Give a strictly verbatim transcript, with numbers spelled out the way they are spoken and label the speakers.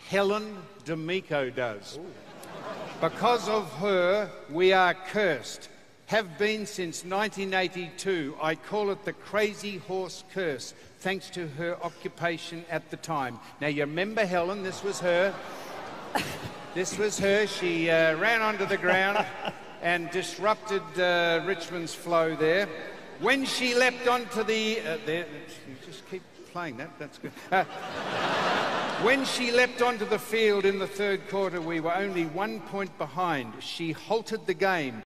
Speaker 1: Helen D'Amico does. Ooh. Because of her, we are cursed. Have been since nineteen eighty-two. I call it the crazy horse curse, thanks to her occupation at the time. Now, you remember Helen, this was her. This was her. She uh, ran onto the ground and disrupted uh, Richmond's flow there. When she leapt onto the... Uh, there, you just keep playing that, that's good. Uh, when she leapt onto the field in the third quarter, we were only one point behind. She halted the game.